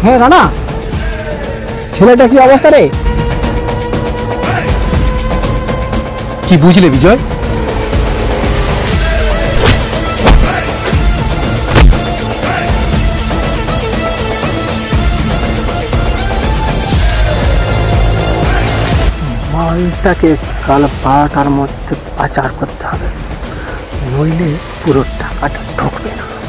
হ্যাঁ রানা, ছেলেটা কি অবস্থা রে? কি বুঝলে বিজয়? মালটাকে কাল 12টার মধ্যে পাচার করতে হবে, নইলে পুরো টাকাটা ঢুকবে না।